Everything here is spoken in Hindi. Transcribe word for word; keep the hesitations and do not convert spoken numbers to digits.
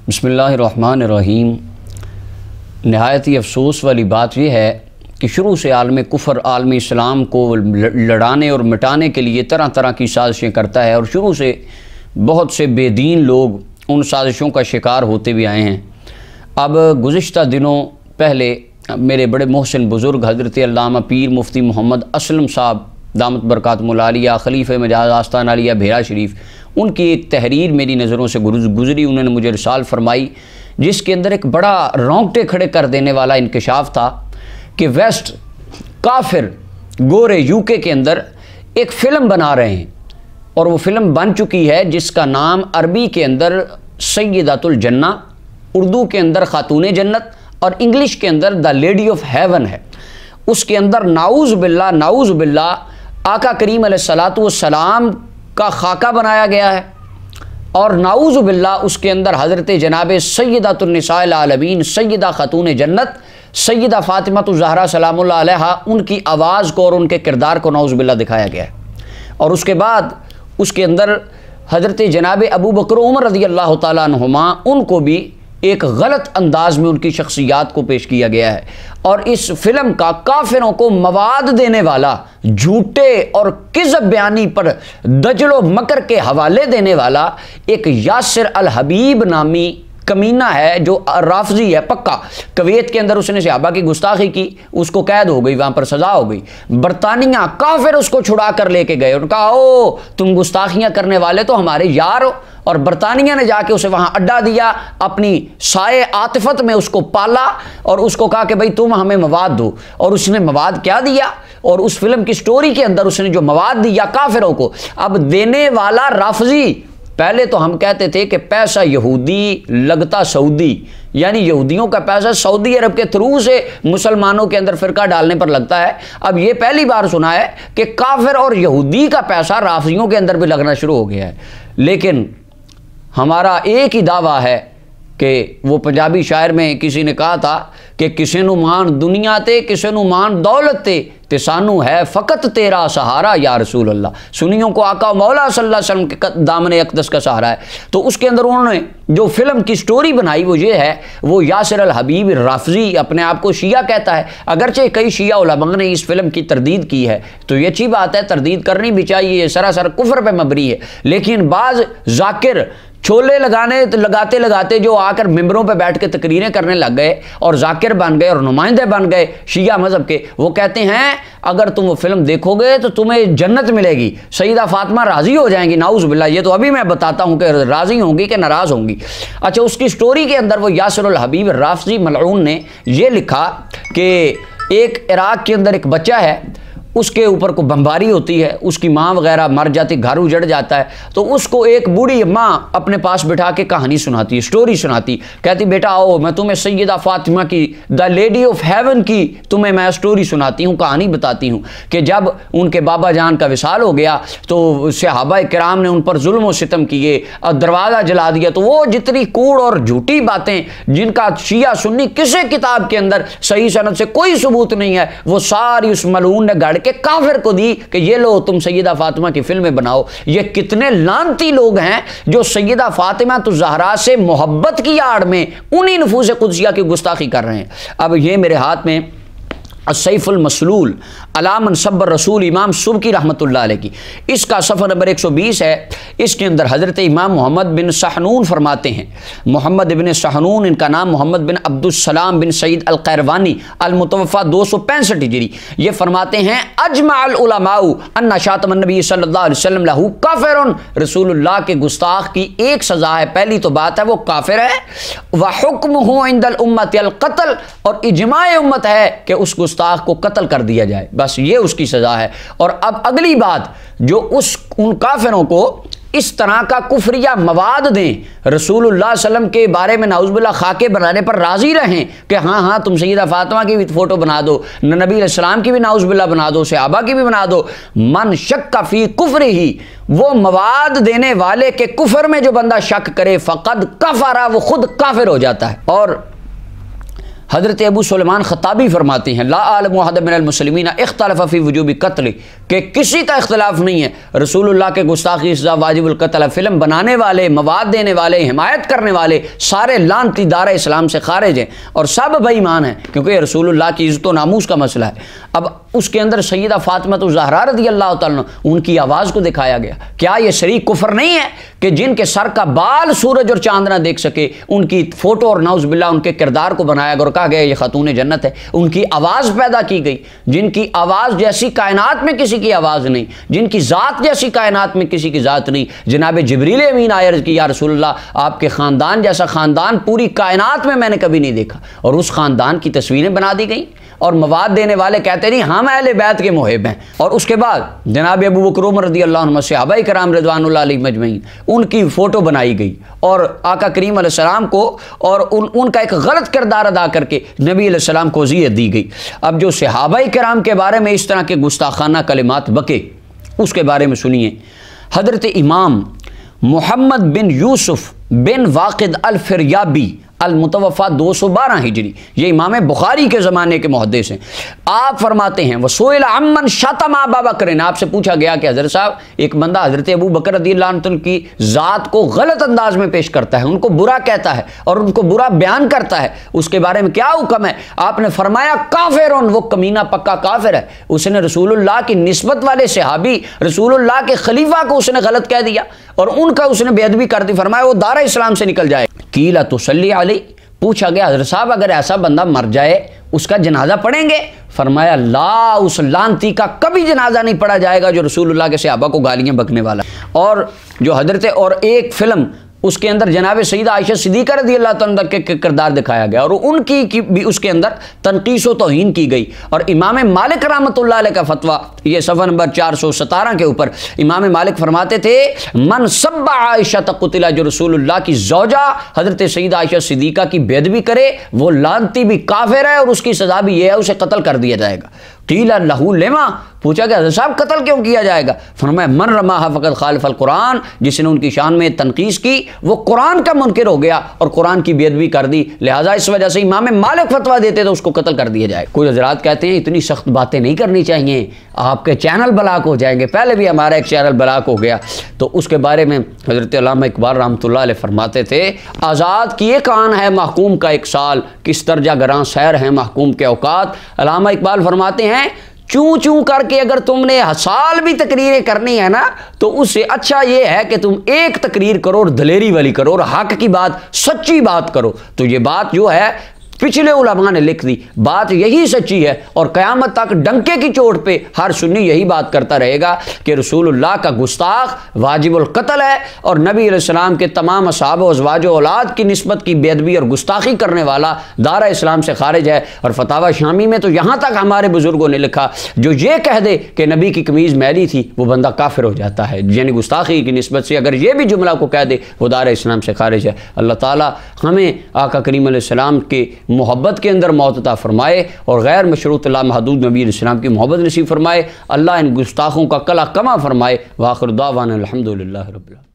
बिस्मिल्लाहिर्रहमानिर्रहीम। नहायत ही अफसोस वाली बात यह है कि शुरू से आलम कुफ़र आलम इस्लाम को लड़ाने और मिटाने के लिए तरह तरह की साजिशें करता है और शुरू से बहुत से बेदीन लोग उन साजिशों का शिकार होते भी आए हैं। अब गुज़िश्ता दिनों पहले मेरे बड़े मोहसिन बुज़ुर्ग हज़रत अल्लामा पीर मुफ्ती मोहम्मद असलम साहब दामत बरकातुहुल आलिया खलीफ़े मजाज आस्ताना आलिया भेरा शरीफ, उनकी एक तहरीर मेरी नज़रों से गुज़री। उन्होंने मुझे रिसाल फरमाई जिसके अंदर एक बड़ा रोंगटे खड़े कर देने वाला इंकशाफ था कि वेस्ट काफिर गोरे यूके के अंदर एक फ़िल्म बना रहे हैं और वो फ़िल्म बन चुकी है जिसका नाम अरबी के अंदर सय्यदातुल जन्ना, उर्दू के अंदर खातून जन्नत और इंग्लिश के अंदर द लेडी ऑफ हेवन है। उसके अंदर नाऊज़ बिल्ला नाऊज़ बिल्ला आका करीम अलैहिस्सलातु वस्सलाम का खाका बनाया गया है और नाऊज़ बिल्ला उसके अंदर हज़रत जनाब सय्यदातुन निसाइल आलमीन सय्यदा खातून जन्नत सय्यदा फ़ातिमातुज़ ज़हरा सलामुल्लाह अलैहा उनकी आवाज़ को और उनके किरदार को नाऊज़ बिल्ला दिखाया गया है। और उसके बाद उसके अंदर हज़रत जनाब अबू बकर उमर रज़ी अल्लाह तआला अन्हुमा उनको भी एक गलत अंदाज में उनकी शख्सियात को पेश किया गया है। और इस फिल्म का काफिरों को मवाद देने वाला, झूठे और किज़ब बयानी पर दजलो मकर के हवाले देने वाला एक यासिर अल हबीब नामी कमीना है जो राफजी है पक्का। कुवैत के अंदर उसने सहाबा की गुस्ताखी की, उसको कैद हो गई, वहाँ पर सज़ा हो गई। बरतानिया काफिर उसको छुड़ा कर लेके गए और कहा ओ तुम गुस्ताखियाँ करने वाले तो हमारे यार हो। और बरतानिया ने जाके उसे वहाँ अड्डा दिया, अपनी साए आतिफत में उसको पाला और उसको कहा कि भाई तुम हमें मवाद दो। और उसने मवाद क्या दिया और उस फिल्म की स्टोरी के अंदर उसने जो मवाद दिया काफिरों को, अब देने वाला राफजी। पहले तो हम कहते थे कि पैसा यहूदी लगता सऊदी, यानी यहूदियों का पैसा सऊदी अरब के थ्रू से मुसलमानों के अंदर फ़िरका डालने पर लगता है। अब ये पहली बार सुना है कि काफिर और यहूदी का पैसा राफजियों के अंदर भी लगना शुरू हो गया है। लेकिन हमारा एक ही दावा है कि वो पंजाबी शायर में किसी ने कहा था कि किसी नू मान दुनिया ते किसी नू मान दौलत ते ते सानू है फ़कत तेरा सहारा या रसूल अल्लाह। सुनियों को आका मौला सल्लल्लाहु अलैहि वसल्लम के दामन अक़दस का सहारा है। तो उसके अंदर उन्होंने जो फिल्म की स्टोरी बनाई वो ये है, वो यासिर अल हबीब राफजी अपने आप को शिया कहता है। अगरचे कई शिया उलमा ने इस फिल्म की तरदीद की है तो ये अच्छी बात है, तरदीद करनी भी चाहिए, सरासर कुफ्र पे मबनी है। लेकिन बाज़ जाकिर छोले लगाने लगाते लगाते जो आकर मिंबरों पे बैठ के तकरीरें करने लग गए और जाकिर बन गए और नुमाइंदे बन गए शिया मज़हब के, वो कहते हैं अगर तुम वो फिल्म देखोगे तो तुम्हें जन्नत मिलेगी, सईदा फातिमा राज़ी हो जाएंगी। नाउज़ बिल्लाह। ये तो अभी मैं बताता हूँ कि राज़ी होंगी कि नाराज़ होंगी। अच्छा, उसकी स्टोरी के अंदर वो यासिर अल हबीब राफजी मलऊन ने ये लिखा कि एक इराक़ के अंदर एक बच्चा है, उसके ऊपर को बमबारी होती है, उसकी माँ वगैरह मर जाती, घर उजड़ जाता है। तो उसको एक बूढ़ी माँ अपने पास बिठा के कहानी सुनाती है, स्टोरी सुनाती, कहती बेटा आओ मैं तुम्हें सैयदा फातिमा की द लेडी ऑफ हेवन की तुम्हें मैं स्टोरी सुनाती हूँ, कहानी बताती हूँ कि जब उनके बाबा जान का विसाल हो गया तो सहाबा किराम ने उन पर जुल्म और सितम किए और दरवाज़ा जला दिया। तो वो जितनी कूड़ और झूठी बातें जिनका शिया सुन्नी किसी किताब के अंदर सही सनद से कोई सबूत नहीं है, वो सारी उस मलऊन ने गाड़ के काफिर को दी कि ये लो तुम सैयदा फातिमा की फिल्में बनाओ। ये कितने लानती लोग हैं जो सैयदा फातिमा तो ज़हरा से मोहब्बत की आड़ में उन्हीं नफूस कुदसिया की गुस्ताखी कर रहे हैं। अब ये मेरे हाथ में सैफुल मसलूल अला मन सब्बर रसूल इमाम सुबकी रहमतुल्लाह अलैह की, इसका सफ़र नंबर एक सौ बीस है। इसके अंदर हज़रत इमाम मोहम्मद बिन सहनून फरमाते हैं, मोहम्मद बिन सहनून, इनका नाम मोहम्मद बिन अब्दुस्सलाम बिन सईद अल कैरवानी अल मुतवफ़ा दो सौ पैंसठ हिजरी, ये फरमाते हैं अजमाअल उलमाउ अन्ना शातमन नबी सल्लल्लाहु अलैहि वसल्लम लहू काफिरुन। रसूलुल्लाह के गुस्ताख की एक सज़ा है, पहली तो बात है वो काफिर है, व हुक्मुहु इंदल उम्मत अल कत्ल, और इजमाए उम्मत है कि उस गुस्ताख को कत्ल कर दिया जाए, बस ये उसकी सजा है। और अब अगली बात, जो उस उन काफिरों को इस तरह का कुफरिया मवाद दें, रसूलुल्लाह सल्लम के बारे में नाउज़ुबिल्लाह खाके बनाने पर राज़ी रहें कि हाँ हाँ तुम सैयदा फातिमा की भी फ़ोटो बना दो, नबी अलैहिस्सलाम की भी नाउज़ुबिल्लाह बना दो, सहाबा की भी बना दो। मन शक्का फ़ी कुफ्र ही, वो मवाद देने वाले के कुफर में जो बंदा शक करे फ़क़द कफ़रा, वो खुद काफिर हो जाता है। और हज़रत अबू सुलेमान ख़त्ताबी फरमाते हैं ला आलमु अहदन मिनल मुस्लिमीन इख्तलफ़ फ़ी वुजूबि क़त्ल, कि किसी का इख्तलाफ नहीं है रसूलुल्लाह के गुस्ताखी सज़ा वाजिबुल क़त्ल, फ़िल्म बनाने वाले, मवाद देने वाले, हिमायत करने वाले सारे लानती दारा इस्लाम से खारिज हैं और सब बेईमान हैं, क्योंकि रसूलुल्लाह की इज़्ज़त व नामूस का मसला है। अब उसके अंदर सैयदा फ़ातिमा ज़हरा रज़ी अल्लाह तआला अन्हा उनकी आवाज़ को दिखाया गया। क्या ये शरीक कुफ्र नहीं है कि जिनके सर का बाल सूरज और चांद ना देख सके उनकी फ़ोटो और नाउज़ बिल्लाह उनके किरदार को बनाया गया और कहा गया ये खातून जन्नत है। उनकी आवाज़ पैदा की गई, जिनकी आवाज़ जैसी कायनात में किसी की आवाज़ नहीं, जिनकी ज़ात जैसी कायनात में किसी की ज़ात नहीं। जनाब जिब्रील अमीन आए अर्ज़ की या रसूलल्लाह आपके ख़ानदान जैसा ख़ानदान पूरी कायनात में मैंने कभी नहीं देखा, और उस ख़ानदान की तस्वीरें बना दी गई और मवाद देने वाले कहते नहीं हम अहले बैत के मुहिब हैं। और उसके बाद जनाब अबू बकर उमर रज़ी अल्लाह अन्हु सहाबा किराम रिज़वानुल्लाह अलैहिम अजमईन उनकी फ़ोटो बनाई गई और आका करीम अलैहिस्सलाम को और उन उनका एक गलत किरदार अदा करके नबी अलैहिस्सलाम को अज़ियत दी गई। अब जो सहाबा किराम के बारे में इस तरह के गुस्ताखाना कलिमात बके उसके बारे में सुनिए। हज़रत इमाम मोहम्मद बिन यूसुफ बिन वाक़िद अल फ़िरयाबी अल मुतवफ़ा दो सौ बारह हिजरी, ये इमाम बुखारी के ज़माने के मुहद्दिस हैं। आप फरमाते हैं वसूइल अम्मन शतम अबा बकर, आपसे पूछा गया कि हज़रत साहब एक बंदा हज़रत अबू बकर रज़ियल्लाहु अन्हु की ज़ात को गलत अंदाज में पेश करता है, उनको बुरा कहता है और उनको बुरा बयान करता है, उसके बारे में क्या हुक्म है? आपने फरमाया काफिरुन, वो कमीना पक्का काफिर है। उसने रसूलुल्लाह की निस्बत वाले सहाबी रसूलुल्लाह के खलीफा को उसने गलत कह दिया और उनका उसने बेअदबी कर दी, फरमाया वो दारा इस्लाम से निकल जाए। कीला तुसल्ली अलैहि, पूछा गया हज़रत साहब अगर ऐसा बंदा मर जाए उसका जनाजा पढ़ेंगे? फरमाया ला, उस लानती का कभी जनाजा नहीं पढ़ा जाएगा जो रसूलुल्लाह के सहाबा को गालियां बकने वाला। और जो हज़रत और एक फ़िल्म उसके अंदर जनाब सईदा आयशा सिद्दीक़ा रज़ियल्लाहु तआला के किरदार दिखाया गया और उनकी की भी उसके अंदर तनकीस व तौहीन की गई। और इमाम मालिक रहमतुल्लाह अलैह का फतवा ये सफ़ा नंबर चार सौ सतारह के ऊपर इमाम मालिक फरमाते थे मन सब्बा आयशा तक़ुतिला, जो रसूलुल्लाह की ज़ौजा हज़रत सईदा आयशा सिद्दीक़ा की बेअदबी करे वो लानती भी काफिर है और उसकी सज़ा भी ये है उसे कत्ल कर दिया जाएगा। कीला लहू लेमा, पूछा गया हज़रत साहब कत्ल क्यों किया जाएगा? फरमाया मन रमाहा फ़क़द ख़ालफ़ल कुरान, जिसने उनकी शान में तनकीस की वो कुरान का मुनकिर हो गया और कुरान की बेअदबी कर दी, लिहाजा इस वजह से इमाम मालिक फतवा देते तो उसको कत्ल कर दिया जाए। कुछ हज़रात कहते हैं इतनी सख्त बातें नहीं करनी चाहिए, आपके चैनल ब्लॉक हो जाएंगे। पहले भी हमारा एक चैनल ब्लॉक हो गया, तो उसके बारे में हज़रत अल्लामा इकबाल रहमतुल्लाह अलैह फरमाते थे आज़ाद किए कान है महकूम का एक साल, किस दर्जा गरां सैर है महकूम के औकात। अल्लामा इकबाल फरमाते हैं चूं चूं करके अगर तुमने साल भी तकरीरें करनी है ना तो उससे अच्छा ये है कि तुम एक तकरीर करो और दलेरी वाली करो और हक की बात सच्ची बात करो। तो ये बात जो है पिछले उलमा ने लिख दी, बात यही सच्ची है और क़यामत तक डंके की चोट पे हर सुन्नी यही बात करता रहेगा कि रसूलुल्लाह का गुस्ताख वाजिबुल कत्ल है और नबी अलैहिस्सलाम के तमाम असहाब व अज़वाज व औलाद की निस्बत की बेअदबी और गुस्ताखी करने वाला दारा इस्लाम से खारिज है। और फतावा शामी में तो यहाँ तक हमारे बुजुर्गों ने लिखा जो ये कह दे कि नबी की कमीज़ मैली थी वो बंदा काफिर हो जाता है, यानी गुस्ताखी की निस्बत से अगर ये भी जुमला को कह दे वो दारा इस्लाम से खारिज है। अल्लाह ताला हमें आका करीम अलैहिस्सलाम के मोहब्बत के अंदर मौत अता फरमाए और गैर मशरूत लामहदूद नबी अलैहिस्सलाम की मोहब्बत नसीब फरमाए। अल्लाह इन गुस्ताखों का कला कमा फरमाए। व आखिर दावाना अल्हम्दुलिल्लाहि रब्बिल आलमीन।